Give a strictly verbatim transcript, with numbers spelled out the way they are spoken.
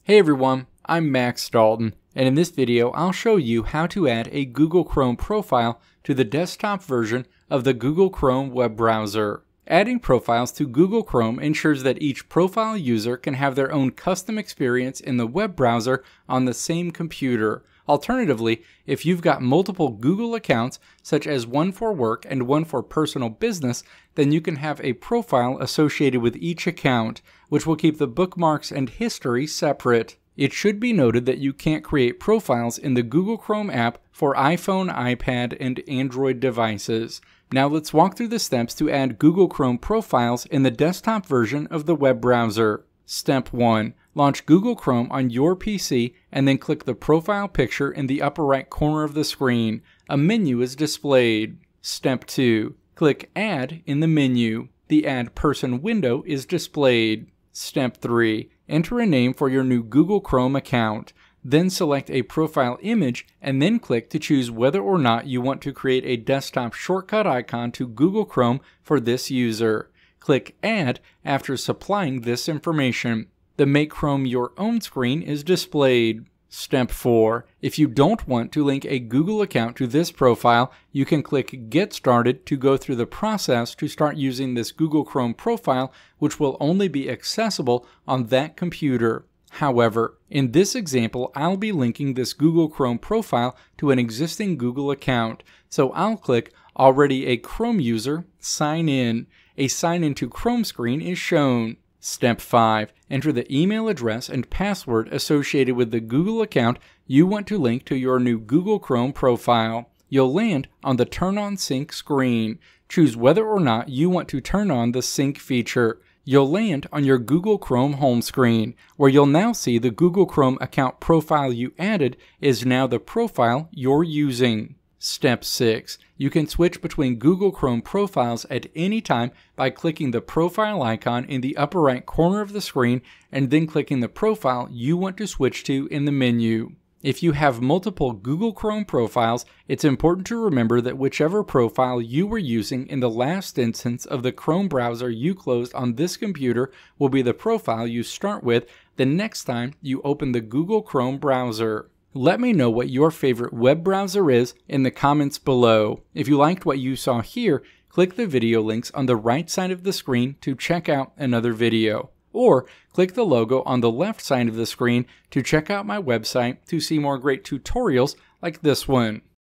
Hey everyone, I'm Max Dalton, and in this video I'll show you how to add a Google Chrome profile to the desktop version of the Google Chrome web browser. Adding profiles to Google Chrome ensures that each profile user can have their own custom experience in the web browser on the same computer. Alternatively, if you've got multiple Google accounts, such as one for work and one for personal business, then you can have a profile associated with each account, which will keep the bookmarks and history separate. It should be noted that you can't create profiles in the Google Chrome app for iPhone, iPad, and Android devices. Now let's walk through the steps to add Google Chrome profiles in the desktop version of the web browser. Step one. Launch Google Chrome on your P C and then click the profile picture in the upper right corner of the screen. A menu is displayed. Step two. Click Add in the menu. The Add Person window is displayed. Step three. Enter a name for your new Google Chrome account. Then select a profile image and then click to choose whether or not you want to create a desktop shortcut icon to Google Chrome for this user. Click Add after supplying this information. The Make Chrome Your Own screen is displayed. Step four. If you don't want to link a Google account to this profile, you can click Get Started to go through the process to start using this Google Chrome profile, which will only be accessible on that computer. However, in this example, I'll be linking this Google Chrome profile to an existing Google account, so I'll click Already a Chrome User, Sign In. A Sign In to Chrome screen is shown. Step five. Enter the email address and password associated with the Google account you want to link to your new Google Chrome profile. You'll land on the Turn on Sync screen. Choose whether or not you want to turn on the sync feature. You'll land on your Google Chrome home screen, where you'll now see the Google Chrome account profile you added is now the profile you're using. Step six. You can switch between Google Chrome profiles at any time by clicking the profile icon in the upper right corner of the screen and then clicking the profile you want to switch to in the menu. If you have multiple Google Chrome profiles, it's important to remember that whichever profile you were using in the last instance of the Chrome browser you closed on this computer will be the profile you start with the next time you open the Google Chrome browser. Let me know what your favorite web browser is in the comments below. If you liked what you saw here, click the video links on the right side of the screen to check out another video. Or click the logo on the left side of the screen to check out my website to see more great tutorials like this one.